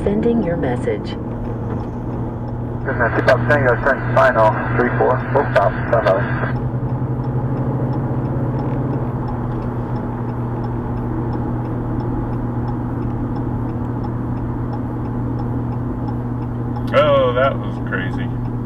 Sending your message. Business up Tango, turn final, 3-4, full stop, 7. Oh, that was crazy.